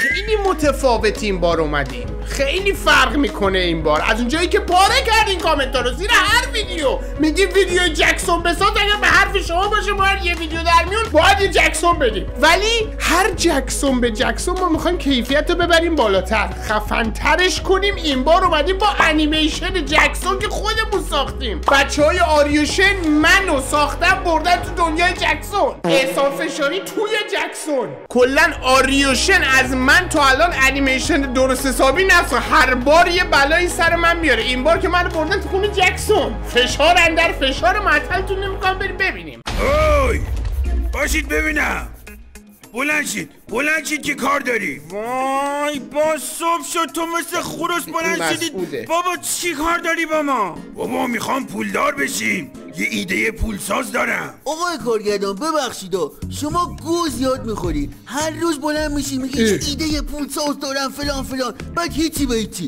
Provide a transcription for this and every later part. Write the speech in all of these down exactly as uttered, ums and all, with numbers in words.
خیلی متفاوت این بار اومدیم، خیلی فرق میکنه این بار از اونجایی که پاره کردین کامنت ها رو زیر هر ویدیو میگیم ویدیو جکسون بساز. اگه به حرف شما باشه باید یه ویدیو در میون باید یه جکسون بدیم، ولی هر جکسون به جکسون ما میخوایم کیفیت رو ببریم بالاتر، خفن‌ترش کنیم. این بار اومدیم با انیمیشن جکسون که خودمون ساختیم. بچهای آریوشن منو ساختن بردن تو دنیای جکسون، احسان فشاری توی جکسون. کلا آریوشن از من تا الان انیمیشن درست حسابی نسا، هر بار یه بلایی سر من میاره. این بار که منو بردن تو خونه جکسون، فشار اندر فشار معطلتون نمیکنم بریم ببینیم. اوی باشید ببینم، بلند شید بلند شید که کار داری. وای با صبح شد تو مثل خروس بلند شدید. بابا چی کار داری با ما؟ بابا میخوام پولدار بشیم، یه ایده پولساز دارم. آقای کارگردان ببخشید شما گوز یاد میخوری، هر روز بلند میشی میگی چه ایده پولساز دارم فلان فلان، بعد هیچی به هیچی.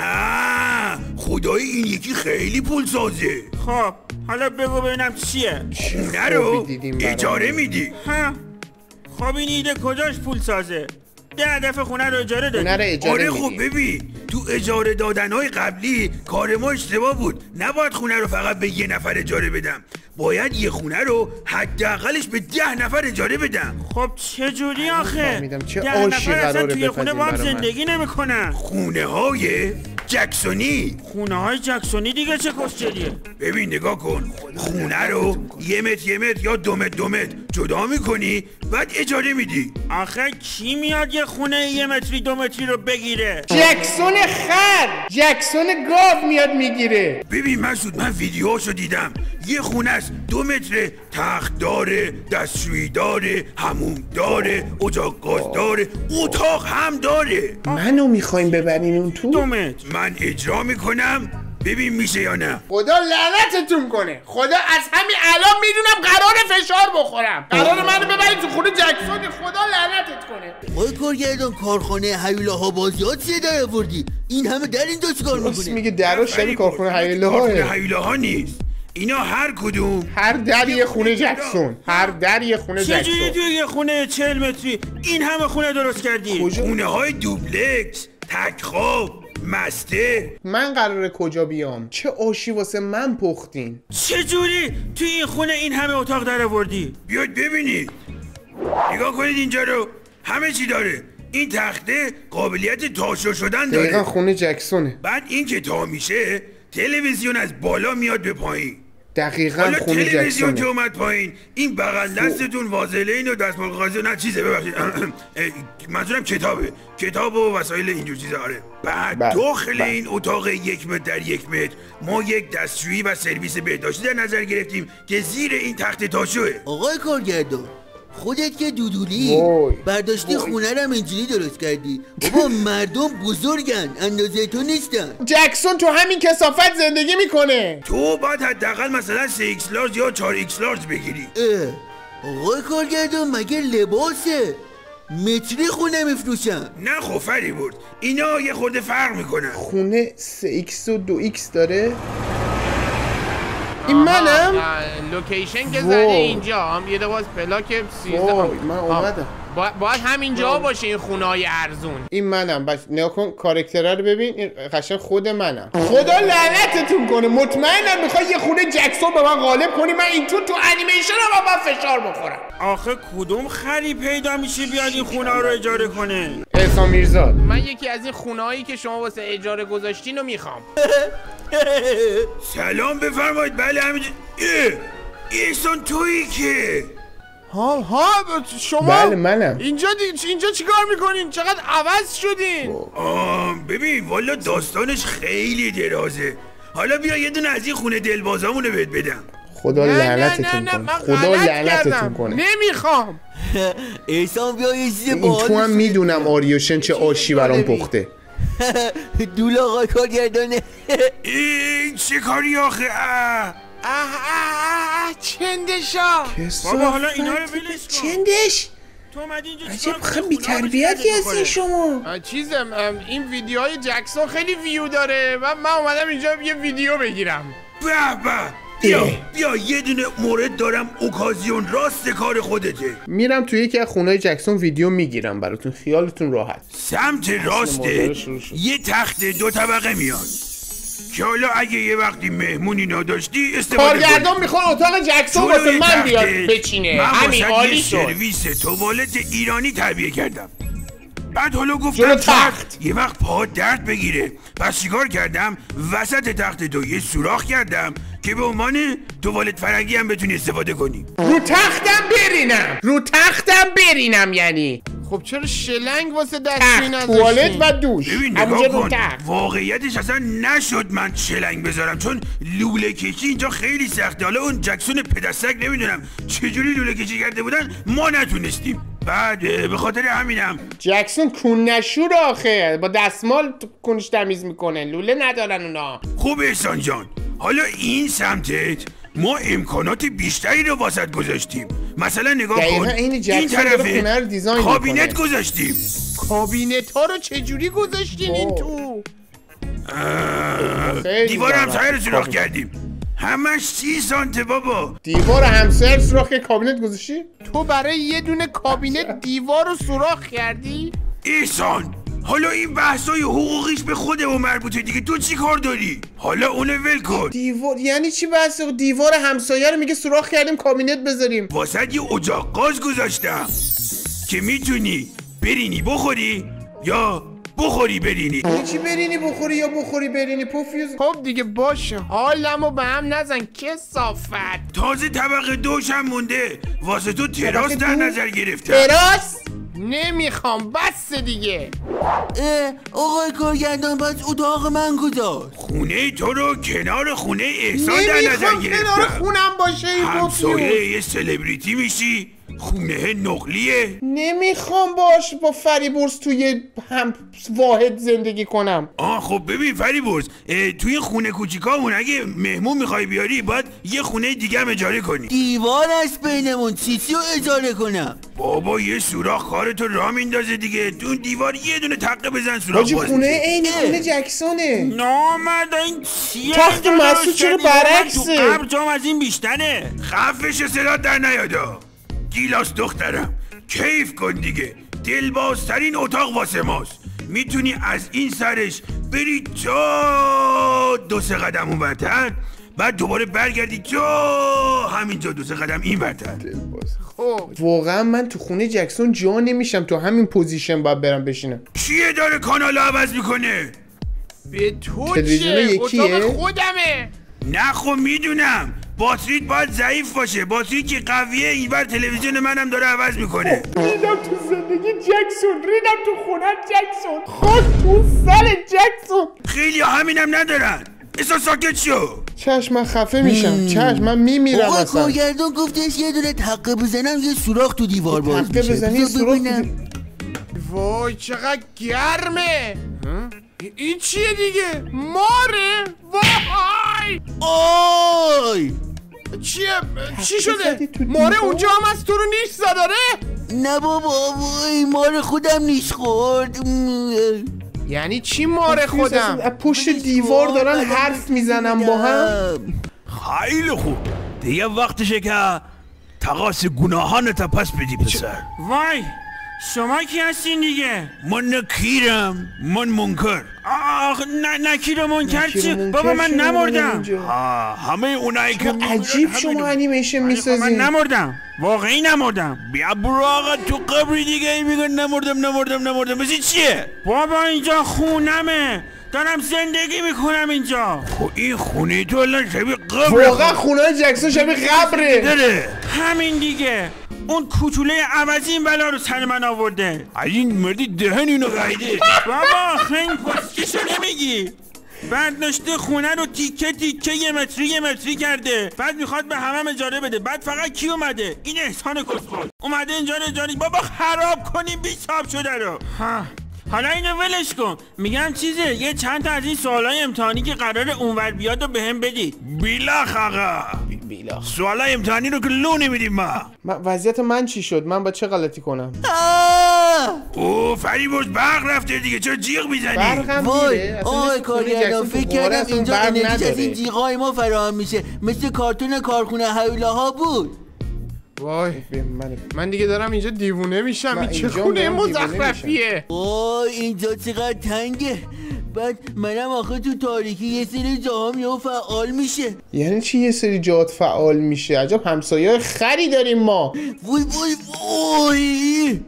نه خدای این یکی خیلی پولسازه. خب حالا بگو ببینم چیه؟ خونه رو اجاره میدی. ها خب این ایده کجاش پول سازه؟ ده دفعه خونه رو اجاره دادی. آره خب ببین تو اجاره دادنهای قبلی کار ما اشتباه بود، نباید خونه رو فقط به یه نفر اجاره بدم، باید یه خونه رو حداقلش به ده نفر اجاره بدم. خب چه جوری آخه؟ چه ده نفر اصلا توی خونه با هم زندگی نمیکنن. خونه های جکسونی. خونه های جکسونی دیگه چه کسچریه؟ ببین نگاه کن، خونه رو یه متر یه متر یا دو متر دو متر جدا میکنی بعد اجاره میدی. آخه کی میاد یه خونه یه متری دو متری رو بگیره؟ جکسون خر، جکسون گاو میاد میگیره. ببین مسعود من ویدیوهاشو دیدم، یه خونه است دو متر، تخت داره، دستشویی داره، حموم داره، اجاق گاز داره، اتاق هم داره. منو میخوایم ببرین اون تو؟ دو متر من اجرا میکنم ببین میشه یا نه. خدا لعنتتون کنه، خدا از همین الان میدونم قرار فشار بخورم، قرار منو ببرید تو خونه جکسون، خدا لعنتت کنه. وای کارگردان کارخانه هیولاها بازیات چیه در آوردی؟ این همه در اینجا چیکار میکنه؟ میگه درو شبیه کارخانه هیولاها. کارخانه هیولاها نیست، اینا هر کدوم هر در یه خونه جکسون، هر در یه خونه جکسون. چجوری توی یه خونه چهل متری این همه خونه درست کردی؟ خونه های دوبلکس، تک خواب، مسته. من قراره کجا بیام؟ چه آشی واسه من پختین؟ چجوری توی این خونه این همه اتاق در آوردی؟ بیاید ببینید، نگاه کنید اینجا رو، همه چی داره. این تخته قابلیت تاشو شدن داره. دقیقا خونه جکسونه. بعد این که تا میشه تلویزیون از بالا میاد به پایین. دقیقا حالا خونه جکسونه. تلویزیون که اومد پایین، این بغل دستتون وازلین و دستمال غازی نه چیزه ببخشید منظورم کتابه، کتاب و وسایل اینجور چیزا. آره بعد بله. داخل بله. این اتاق یک متر در یک متر ما یک دستشویی و سرویس بهداشتی در نظر گرفتیم که زیر این تخت تاشوه. آقای کارگردان خودت که دودولی برداشتی خونه رو هم اینجوری درست کردی. بابا مردم بزرگن اندازه تو نیستن. جکسون تو همین کثافت زندگی میکنه. تو باید حداقل مثلا سه ایکس لارج یا چهار ایکس لارج بگیری. آقای کارگردان مگه لباسه؟ متری خونه میفروشن. نه خب فری بود، اینا یه خورده فرق میکنن. خونه سه ایکس و دو ایکس داره. این منم؟ لوکیشن که زده اینجا هم یه دواز پلاک سیزده. من اومدم. باید همینجا باشه این خونه های ارزون. این منم. بس نگاه کن کاراکتره رو ببین، این قشنگ خود منم. خدا لعنتتون کنه، مطمئنم میخوای یه خونه جکسون به من غالب کنی، من این تو تو انیمیشن رو با فشار بخورم. آخه کدوم خری پیدا میشه بیاد این خونه رو اجاره کنه؟ احسان میرزاد. من یکی از این خونه هایی که شما واسه اجاره گذاشتین رو میخوام. سلام بفرمایید. بله همینجا. احسان تویی که؟ ها ها شما؟ بله منم. اینجا دی... اینجا چیکار میکنین؟ چقدر عوض شدین؟ آه ببین والا داستانش خیلی درازه. حالا بیا یه دونه از این خونه دلبازامونو بهت بدم. خدا لعنتتون کنه. خدا لعنتتون کنه. نمیخوام. احسان بیا یه چیز این تو هم میدونم آریوشن چه آشی برام پخته. دول آقای کارگردانه. این چه کاری آخه؟ اه اه اه چندشا. بابا حالا اینا رو ولش کن. چندش؟ تو اومدی اینجا عجب خیلی بی‌تربیتی هستی شما. چیزم این ویدیوهای جکسون خیلی ویو داره و من اومدم اینجا یه ویدیو بگیرم. به به بیا بیا یه دونه مورد دارم اوکازیون راست کار خودته. میرم توی یکی از خونه‌های جکسون ویدیو میگیرم براتون، خیالتون راحت. سمت راسته یه تخت دو طبقه میاد که حالا اگه یه وقتی مهمونی نداشتی استفاده کنی. کارگردان میخواد اتاق جکسون واسه من بیاد بچینه. همین عالی شد. سرویس توالت ایرانی تعبیه کردم. بعد حالا جلو گفتم تخت یه وقت پا درد بگیره. پس چیکار کردم؟ وسط تخت دو یه سوراخ کردم که به عنوان توالت فرنگی هم بتونی استفاده کنی. رو تختم برینم رو تختم برینم یعنی. خب چرا شلنگ واسه دستشویی نذاشتین؟ توالت و دوش. ببین نگاه کن، واقعیتش اصلا نشد من شلنگ بذارم چون لوله کشی اینجا خیلی سخته. حالا اون جکسون پدسک نمیدونم چجوری لوله کشی کرده بودن، ما نتونستیم. بعد به خاطر همینم جکسون کون نشور آخه، با دستمال کونش تمیز میکنه، لوله ندارن اونا. خوب احسان جان، حالا این سمتت ما امکانات بیشتری رو واسط گذاشتیم. مثلا نگاه کن این طرف کابینت گذاشتیم. کابینت ها رو چجوری گذاشتین این تو؟ دیوار همسایه رو سوراخ کردیم. همش سی سانته بابا. دیوار همسایه سوراخ که کابینت گذاشتی؟ تو برای یه دونه کابینت دیوار رو سوراخ کردی؟ احسان حالا این بحثای حقوقیش به خود و مربوطه دیگه، تو چی کار داری؟ حالا اونو ول کن. دیوار یعنی چی بحث؟ دیوار همسایه رو میگه سوراخ کردیم کابینت بذاریم. واسه یه اجاق گاز گذاشتم که میتونی برینی بخوری یا بخوری برینی. یعنی چی برینی بخوری یا بخوری برینی پوفیوز؟ خب دیگه باشه، حالمو به هم نزن کثافت. تازه طبقه دوش هم مونده، واسه تو تراس در نظر گرفتم. تراس؟ نمیخوام بس دیگه. آقای کارگردان بس اتاق من گذاشت. خونه تو رو کنار خونه احسان در نظر گرفتم. کنار خونم باشه این همسایه یه سلبریتی میشی، خونه نقلیه. نمیخوام باش با فریبرز توی هم واحد زندگی کنم. آه خب ببین فریبرز، توی خونه کوچیکامون اگه مهمون میخوای بیاری باید یه خونه دیگه هم اجاره کنی. دیوار از بینمون چیزی رو اجاره کنم. بابا یه سوراخ کارتو راه میندازه دیگه. تو دیوار یه دونه تقه بزن سوراخ باز. حاجی خونه عین خونه جکسونه. نامرد این چیه؟ تخت مسعود چرا برعکسه؟ تو قبر جام از این بیشتره. خفش صدات در نیادا. گیلاس دخترم کیف کن دیگه، دلبازترین اتاق واسه ماست. میتونی از این سرش بری تا دو سه قدم اون برتر، بعد دوباره برگردی تا همینجا دو سه قدم این برتر. خب واقعا من تو خونه جکسون جا نمیشم، تو همین پوزیشن باید برم بشینم. چیه داره کانالو عوض میکنه؟ به تو چه؟ اتاق خودمه. نه خب میدونم باتریت باید ضعیف باشه، باتری که قویه اینور تلویزیون منم داره عوض میکنه. ریدم تو زندگی جکسون، ریدم تو خونه جکسون، خود تو سر جکسون. خیلی همینم ندارن. اصلا ساکت شو. چشم من خفه میشم. چشم من میمیرم. آقا کارگردان گفتش یه دونه تقه بزنم یه سوراخ تو دیوار باز میشه. تقه بزنی یه سوراخ تو وای چقدر گرمه. این چیه دیگه؟ ماره؟ وای آی چیه؟ چی شده؟ ماره اونجا هم از تو رو نیش زداره؟ نه بابا وای ماره خودم نیش خورد. یعنی چی ماره خودم؟ پشت دیوار دارن حرف میزنن با هم. خیلی خوب دیگه وقتشه که تقاس گناهانت پس بدی پسر. وای شما کی هستین دیگه؟ من نکیرم، من منکر. آخ نه نکیر منکر چی؟ بابا من نمردم. همه اونایی که عجیب شما انیمیشن میسازین. من نمردم، واقعی نمردم. بیا برو آقا تو قبری دیگه میگن نمردم نمردم نمردم. بسی چیه؟ بابا اینجا خونمه، دارم زندگی میکنم اینجا. خب این خونه تو الان شبیه قبره. واقعا خونه جکسون شبیه قبره. داره همین دیگه. اون کوچوله عوضی این بلا رو سر من آورده. از این مردی دهن اینو قایده. بابا خیلی پسکشو نمیگی. بعد نشته خونه رو تیکه تیکه یه متری یه متری کرده، بعد میخواد به همه اجاره بده. بعد فقط کی اومده؟ این احسان کسخل اومده اینجا اجاره. بابا خراب کنیم بیچاب شده رو. ها حالا اینو ولش کن. میگم چیزه یه چند تا از این سوالای امتحانی که قراره اونور بیاد و بهم بدید. بیلاخ آقا بیلاخ سوالای امتحانی رو که لو نمیدیم ما. وضعیت من چی شد؟ من با چه غلطی کنم؟ اوه فریبرز برق رفته دیگه، چرا جیغ میزنی؟ وای آه کارگردان فکر کردم اینجا انرژی از این جیغای ما فراهم میشه، مثل کارتون کارخونه هیولاها بود. وای من من دیگه دارم اینجا دیوونه میشم. این چه خونه مزخرفیه؟ وای اینجا چقدر تنگه. بعد منم آخه تو تاریکی یه سری جاهام یهو فعال میشه. یعنی چی یه سری جات فعال میشه؟ عجب همسایه‌های خری داریم ما. وای وای وای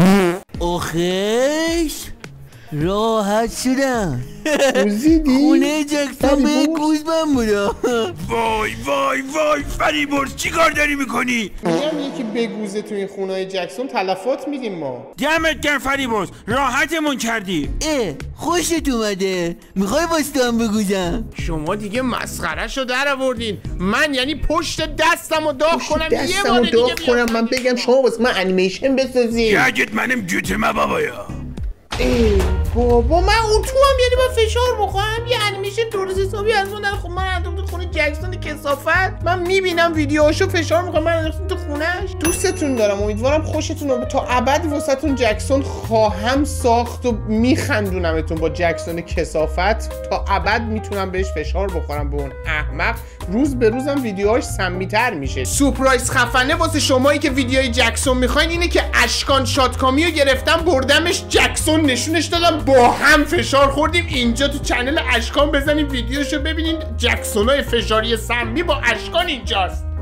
آخیش راحت شدم. گوزیدی؟ خونه جکسون به گوز من بودا. وای وای وای فریبرز چی کار داری میکنی؟ میگم یکی بگوزه تو این خونه های جکسون تلفات میدیم ما. دمت گرم فریبرز راحتمون کردی. اه خوشت اومده؟ میخوای واسطم بگوزم؟ شما دیگه مسخره شو در آوردین. من یعنی پشت دستم رو داغ کنم یه بار دیگه داغ کنم من بگم شما واسه من انیمیشن بسازین. یادت منم جوتما بابایا. ای بابا من اون تو هم یعنی من فشار بخورم یه انیمیشن درست حسابی از اون در خب من اندام تو خونه جکسون کثافت. من میبینم ویدیوهاشو فشار میکنم من انداختم تو خونهش. دوستتون دارم امیدوارم خوشتون رو تا ابد واسهتون جکسون خواهم ساخت و میخندونمتون با جکسون کثافت تا ابد میتونم بهش فشار بخورم به اون احمق. روز به روزم ویدیوهاش سمی‌تر میشه. سورپرایز خفنه واسه شمایی که ویدیوهای جکسون میخواین اینه که اشکان شاتکامی رو گرفتم بردمش جکسون نشونش دادم با هم فشار خوردیم. اینجا تو چنل اشکان بزنید ویدیوشو ببینید. جکسونای فشاری سمی با اشکان اینجاست.